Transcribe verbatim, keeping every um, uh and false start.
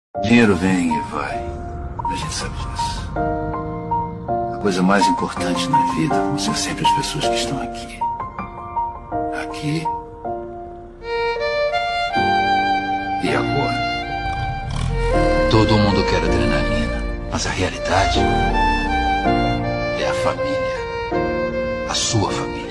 Dinheiro vem e vai. A gente sabe disso. A coisa mais importante na vida vão ser sempre as pessoas que estão aqui. Aqui. E agora. Todo mundo quer adrenalina, mas a realidade é a família. A sua família.